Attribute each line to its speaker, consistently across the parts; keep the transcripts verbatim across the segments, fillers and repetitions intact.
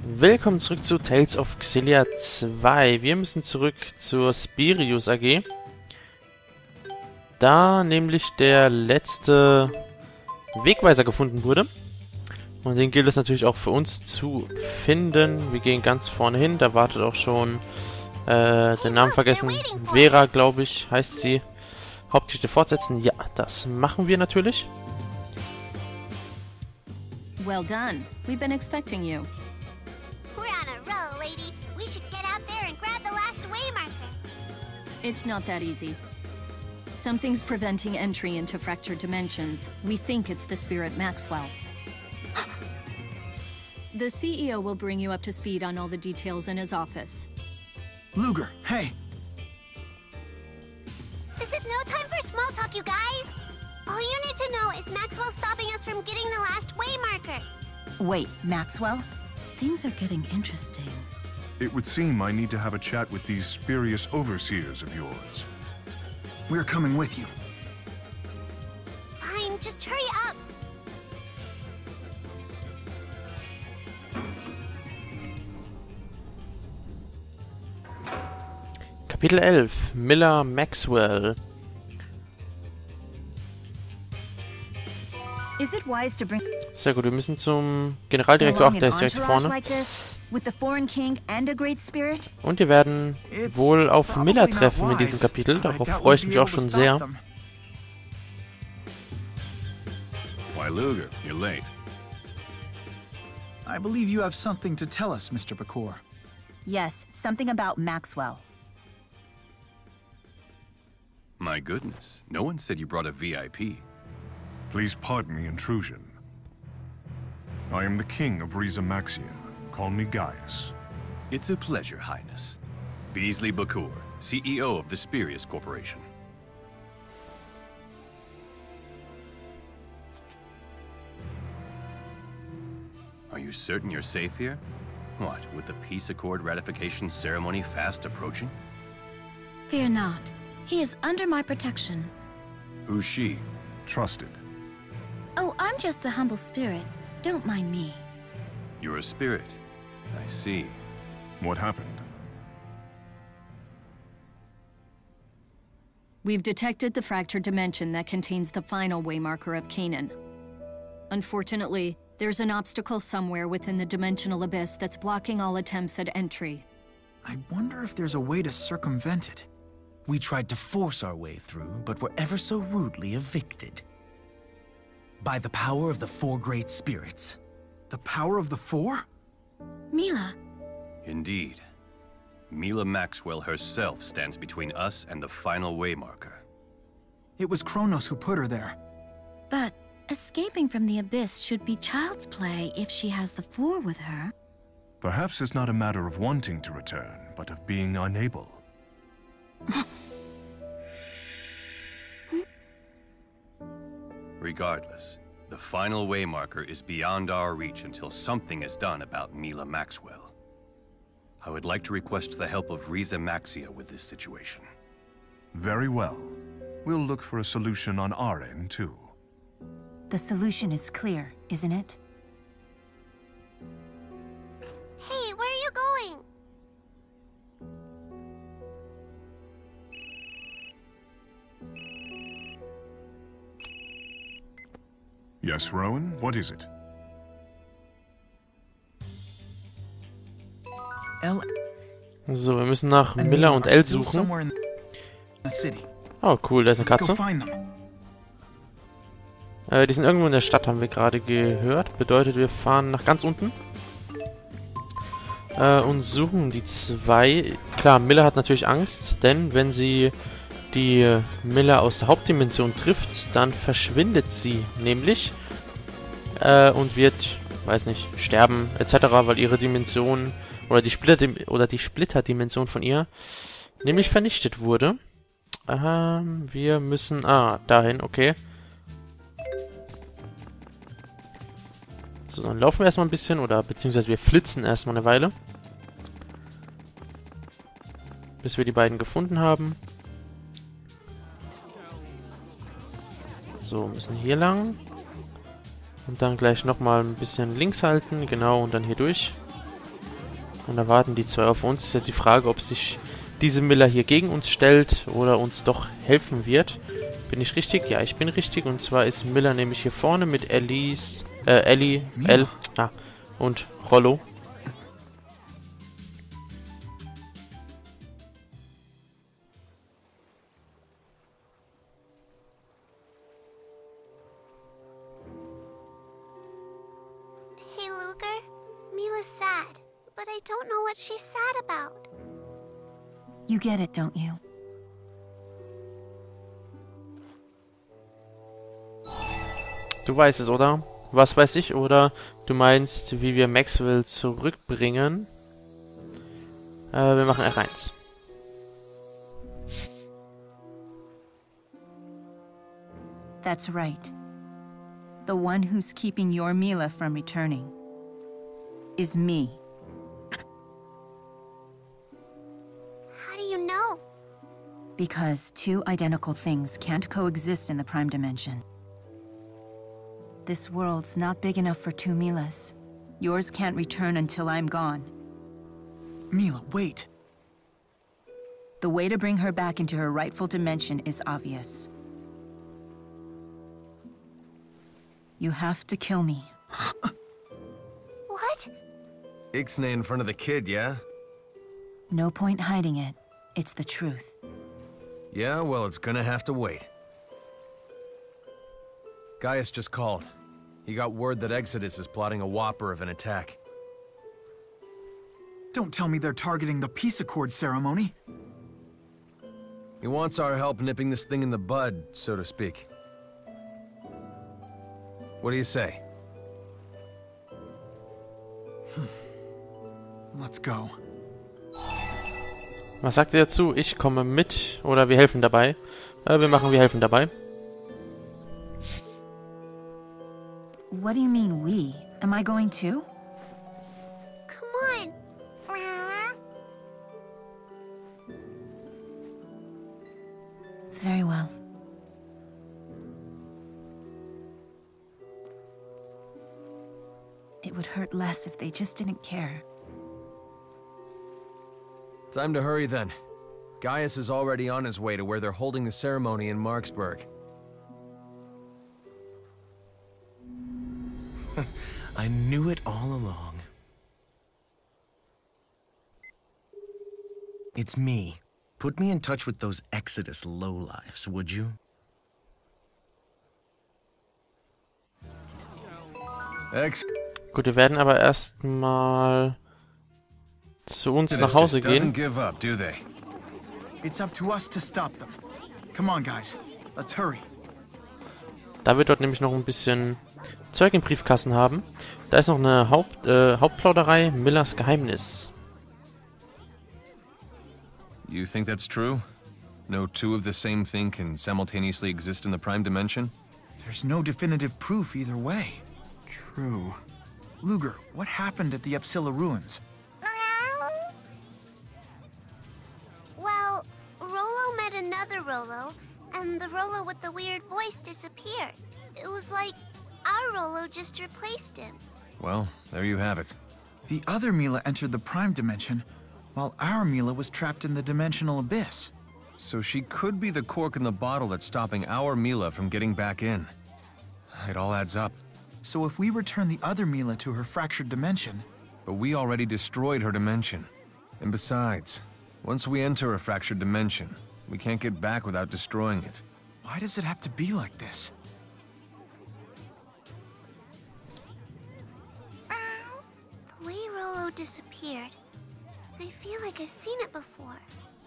Speaker 1: Willkommen zurück zu Tales of Xillia zwei. Wir müssen zurück zur Spirius A G. Da nämlich der letzte Wegweiser gefunden wurde. Und den gilt es natürlich auch für uns zu finden. Wir gehen ganz vorne hin. Da wartet auch schon, äh, den Namen vergessen. Vera, glaube ich, heißt sie. Hauptgeschichte fortsetzen. Ja, das machen wir natürlich.
Speaker 2: Well done. We've been expecting you.
Speaker 3: We're on a roll, lady. We should get out there and grab the last waymarker.
Speaker 2: It's not that easy. Something's preventing entry into fractured dimensions. We think it's the spirit Maxwell. The C E O will bring you up to speed on all the details in his office.
Speaker 4: Luger, hey!
Speaker 3: This is no time for small talk, you guys. All you need to know is Maxwell stopping us from getting the last waymarker.
Speaker 5: Wait, Maxwell?
Speaker 2: Things are getting interesting.
Speaker 6: It would seem I need to have a chat with these spurious overseers of yours.
Speaker 4: We're coming with you.
Speaker 3: Fine, just hurry up.
Speaker 1: Kapitel elf. Miller Maxwell.
Speaker 5: Is it wise to bring
Speaker 1: Sehr gut, wir müssen zum Generaldirektor. Ach, der ist direkt vorne.
Speaker 5: like this with the foreign king and a great spirit?
Speaker 1: Und wir werden wohl auf Miller treffen in diesem Kapitel. Darauf freue ich mich auch schon sehr.
Speaker 6: Why, Luger, you're late.
Speaker 4: I believe you have something to tell us, Mister Bakor.
Speaker 5: Yes, something about Maxwell.
Speaker 7: My goodness, no one said you brought a V I P.
Speaker 6: Please pardon the intrusion. I am the king of Riza Maxia. Call me Gaius.
Speaker 7: It's a pleasure, Highness. Beasley Bakor, C E O of the Spirius Corporation. Are you certain you're safe here? What, with the peace accord ratification ceremony fast approaching?
Speaker 8: Fear not. He is under my protection.
Speaker 7: Who's she?
Speaker 6: Trusted.
Speaker 8: Oh, I'm just a humble spirit. Don't mind me.
Speaker 7: You're a spirit. I see.
Speaker 6: What happened?
Speaker 2: We've detected the fractured dimension that contains the final waymarker of Canaan. Unfortunately, there's an obstacle somewhere within the dimensional abyss that's blocking all attempts at entry.
Speaker 4: I wonder if there's a way to circumvent it. We tried to force our way through, but were ever so rudely evicted. By the power of the four great spirits.
Speaker 9: The power of the four?
Speaker 8: Mila.
Speaker 7: Indeed. Mila Maxwell herself stands between us and the final waymarker.
Speaker 9: It was Kronos who put her there.
Speaker 8: But escaping from the abyss should be child's play if she has the four with her.
Speaker 6: Perhaps it's not a matter of wanting to return, but of being unable.
Speaker 7: Regardless, the final waymarker is beyond our reach until something is done about Mila Maxwell. I would like to request the help of Riza Maxia with this situation.
Speaker 6: Very well. We'll look for a solution on our end, too.
Speaker 5: The solution is clear, isn't it?
Speaker 3: Hey, where are you going?
Speaker 6: Yes, Rowan? What is it?
Speaker 9: L
Speaker 1: So, wir müssen nach Miller und Elle suchen. Oh, cool, da ist eine Katze. Äh, die sind irgendwo in der Stadt, haben wir gerade gehört. Bedeutet, wir fahren nach ganz unten. Äh, und suchen die zwei. Klar, Miller hat natürlich Angst, denn wenn sie die Miller aus der Hauptdimension trifft, dann verschwindet sie nämlich. Äh, und wird, weiß nicht, sterben, et cetera, weil ihre Dimension oder die Splitter oder die Splitterdimension von ihr nämlich vernichtet wurde. Ähm, wir müssen, ah, dahin, okay. So, dann laufen wir erstmal ein bisschen, oder beziehungsweise wir flitzen erstmal eine Weile. Bis wir die beiden gefunden haben. So, müssen hier lang. Und dann gleich nochmal ein bisschen links halten, genau, und dann hier durch. Und da warten die zwei auf uns. Ist jetzt die Frage, ob sich diese Miller hier gegen uns stellt oder uns doch helfen wird. Bin ich richtig? Ja, ich bin richtig. Und zwar ist Miller nämlich hier vorne mit Ellies, äh, Ellie, El, ah, und Rollo.
Speaker 3: Hey, Luger. Mila's sad, but I don't know what she's sad about.
Speaker 5: You get it, don't you?
Speaker 1: Du weißt es, oder? Was weiß ich, oder? Du meinst, wie wir Maxwell zurückbringen? Äh, wir machen R eins.
Speaker 5: That's right. The one who's keeping your Mila from returning is me.
Speaker 3: How do you know?
Speaker 5: Because two identical things can't coexist in the Prime Dimension. This world's not big enough for two Milas. Yours can't return until I'm gone.
Speaker 9: Mila, wait.
Speaker 5: The way to bring her back into her rightful dimension is obvious. You have to kill me.
Speaker 3: What?
Speaker 10: Ixnay in front of the kid, yeah?
Speaker 5: No point hiding it. It's the truth.
Speaker 10: Yeah, well, it's gonna have to wait. Gaius just called. He got word that Exodus is plotting a whopper of an attack.
Speaker 9: Don't tell me they're targeting the peace accord ceremony.
Speaker 10: He wants our help nipping this thing in the bud, so to speak. What do you say?
Speaker 9: Let's go.
Speaker 1: Was sagt ihr dazu? Ich komme mit oder wir helfen dabei? Äh, wir machen, wir helfen dabei.
Speaker 5: What do you mean, we? Am I going too?
Speaker 3: Come on.
Speaker 5: Very well. It would hurt less if they just didn't care.
Speaker 10: Time to hurry then. Gaius is already on his way to where they're holding the ceremony in Marksburg.
Speaker 4: I knew it all along. It's me. Put me in touch with those Exodus lowlifes, would you?
Speaker 10: Ex
Speaker 1: Gut, wir werden aber erstmal zu uns nach Hause gehen.
Speaker 10: Give up, do they?
Speaker 9: It's up to us to stop them. Come on, guys. Let's hurry.
Speaker 1: Da wir dort nämlich noch ein bisschen Zeug im Briefkasten haben. Da ist noch eine Haupt, äh, Hauptplauderei, Millers Geheimnis.
Speaker 7: You think that's true? No two of the same thing can simultaneously exist in the Prime Dimension?
Speaker 9: There's no definitive proof either way. True. Luger, what happened at the Epsilla ruins?
Speaker 3: Well, Rollo met another Rollo, and the Rollo with the weird voice disappeared. It was like our Rollo just replaced him.
Speaker 7: Well, there you have it.
Speaker 9: The other Mila entered the Prime Dimension, while our Mila was trapped in the Dimensional Abyss.
Speaker 7: So she could be the cork in the bottle that's stopping our Mila from getting back in. It all adds up.
Speaker 9: So if we return the other Mila to her fractured dimension...
Speaker 7: But we already destroyed her dimension. And besides, once we enter a fractured dimension, we can't get back without destroying it.
Speaker 9: Why does it have to be like this?
Speaker 3: The way Rollo disappeared, I feel like I've seen it before.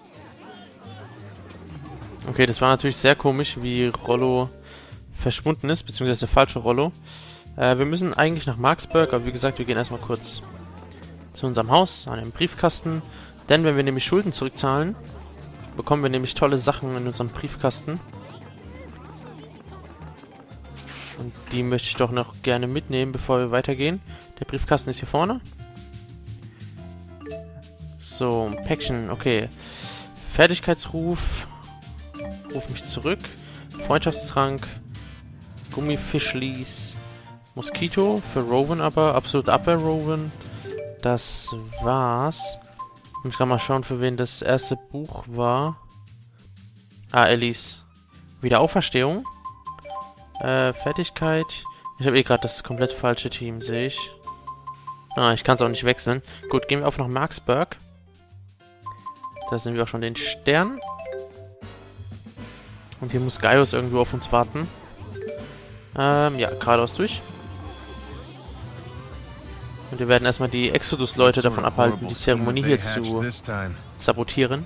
Speaker 1: Okay, das war natürlich sehr komisch, wie Rollo verschwunden ist, beziehungsweise der falsche Rollo. Äh, wir müssen eigentlich nach Marksburg, aber wie gesagt, wir gehen erstmal kurz zu unserem Haus, an den Briefkasten. Denn wenn wir nämlich Schulden zurückzahlen, bekommen wir nämlich tolle Sachen in unserem Briefkasten. Und die möchte ich doch noch gerne mitnehmen, bevor wir weitergehen. Der Briefkasten ist hier vorne. So, ein Päckchen, okay. Fertigkeitsruf. Ruf mich zurück. Freundschaftstrank. Gummifischlis. Moskito für Rowan aber. Absolut Abwehr Rowan. das war's. Ich kann mal schauen, für wen das erste Buch war. Ah, Ellis Wiederauferstehung. Äh, Fertigkeit. Ich habe eh gerade das komplett falsche Team, sehe ich. Ah, ich kann es auch nicht wechseln. Gut, gehen wir auf nach Marksburg. Da sehen wir auch schon den Stern. Und hier muss Gaius irgendwo auf uns warten. Ähm, ja, geradeaus durch. Und wir werden erstmal die Exodus-Leute davon abhalten, die Zeremonie hier zu sabotieren.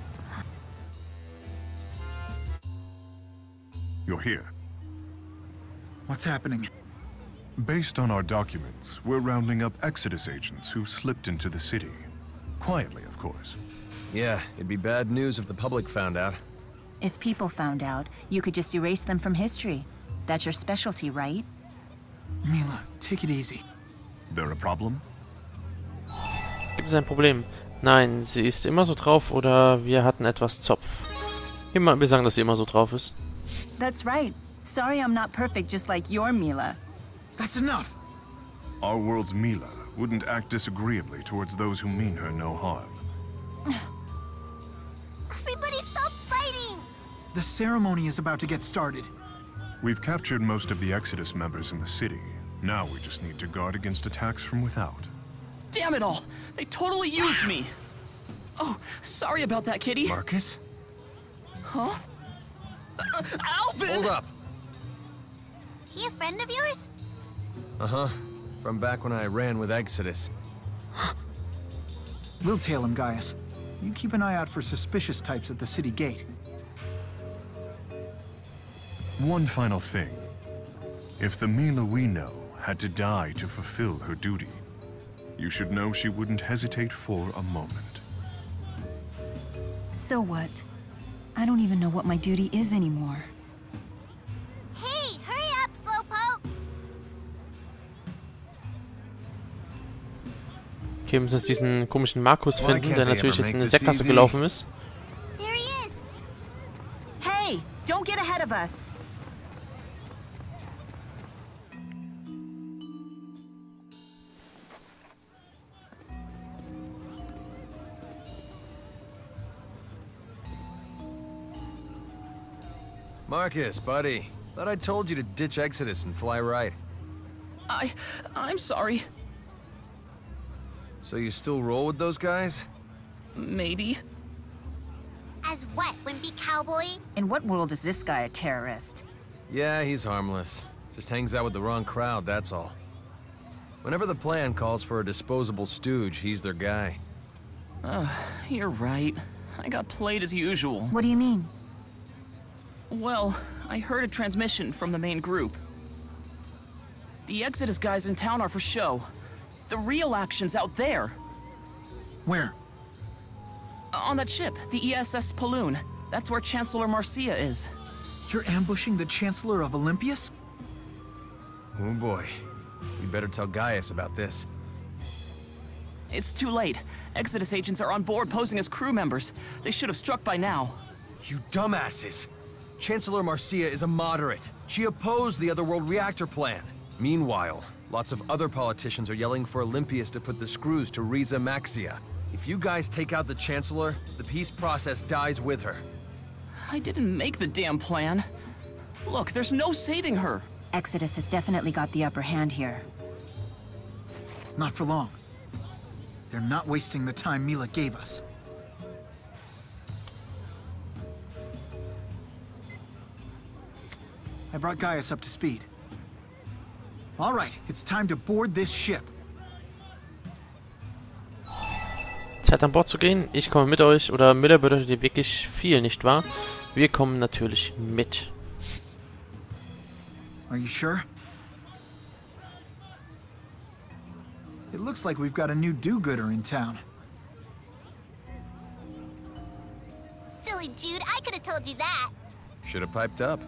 Speaker 6: You're here.
Speaker 9: What's happening?
Speaker 6: Based on our documents, we're rounding up Exodus agents who've slipped into the city. Quietly, of course.
Speaker 10: Yeah, it'd be bad news if the public found out.
Speaker 5: If people found out, you could just erase them from history. That's your specialty, right?
Speaker 9: Mila, take it easy.
Speaker 6: There a problem?
Speaker 1: Gibt es ein Problem? Nein, sie ist immer so drauf oder wir hatten etwas Zopf. Immer, wir sagen, dass sie immer so drauf ist.
Speaker 5: That's right. Sorry I'm not perfect just like your Mila.
Speaker 9: That's enough!
Speaker 6: Our world's Mila wouldn't act disagreeably towards those who mean her no harm.
Speaker 3: Everybody stop fighting!
Speaker 9: The ceremony is about to get started.
Speaker 6: We've captured most of the Exodus members in the city. Now we just need to guard against attacks from without.
Speaker 11: Damn it all! They totally used me! Oh, sorry about that, Kitty.
Speaker 10: Marcus?
Speaker 11: Huh? Uh, Alvin!
Speaker 10: Hold up!
Speaker 3: He a friend of yours?
Speaker 10: Uh-huh. From back when I ran with Exodus.
Speaker 9: We'll tail him, Gaius. You keep an eye out for suspicious types at the city gate.
Speaker 6: One final thing. If the Mila we know had to die to fulfill her duty, you should know she wouldn't hesitate for a moment.
Speaker 5: So what? I don't even know what my duty is anymore.
Speaker 3: Hey, hurry up, Slowpoke!
Speaker 1: Okay, wir müssen jetzt diesen komischen Markus finden, der natürlich jetzt in eine Sackgasse gelaufen ist.
Speaker 3: There he is!
Speaker 5: Hey, don't get ahead of us!
Speaker 10: Marcus, buddy. Thought I told you to ditch Exodus and fly right.
Speaker 11: I... I'm sorry.
Speaker 10: So you still roll with those guys?
Speaker 11: Maybe.
Speaker 3: As what, Wimpy Cowboy?
Speaker 5: In what world is this guy a terrorist?
Speaker 10: Yeah, he's harmless. Just hangs out with the wrong crowd, that's all. Whenever the plan calls for a disposable stooge, he's their guy.
Speaker 11: Uh, you're right. I got played as usual.
Speaker 5: What do you mean?
Speaker 11: Well, I heard a transmission from the main group. The Exodus guys in town are for show. The real action's out there.
Speaker 9: Where?
Speaker 11: On that ship, the E S S Paloon. That's where Chancellor Marcia is.
Speaker 9: You're ambushing the Chancellor of Olympius?
Speaker 10: Oh boy. We better tell Gaius about this.
Speaker 11: It's too late. Exodus agents are on board posing as crew members. They should have struck by now.
Speaker 10: You dumbasses! Chancellor Marcia is a moderate. She opposed the Otherworld reactor plan. Meanwhile, lots of other politicians are yelling for Olympius to put the screws to Riza Maxia. If you guys take out the Chancellor, the peace process dies with her.
Speaker 11: I didn't make the damn plan. Look, there's no saving her.
Speaker 5: Exodus has definitely got the upper hand here.
Speaker 9: Not for long. They're not wasting the time Mila gave us. I brought Gaius up to speed. All right, it's time to board this ship.
Speaker 1: Zeit an Bord zu gehen. Ich komme mit euch. Oder Miller bedeutet dir wirklich viel, nicht wahr? Wir kommen natürlich mit.
Speaker 9: Are you sure? It looks like we've got a new do-gooder in town.
Speaker 3: Silly Jude, I could have told you that.
Speaker 10: Should have piped up.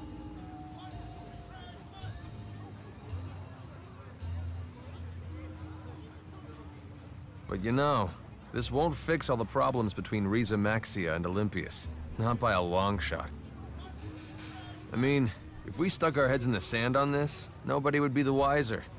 Speaker 10: But you know, this won't fix all the problems between Riza Maxia and Olympius. Not by a long shot. I mean, if we stuck our heads in the sand on this, nobody would be the wiser.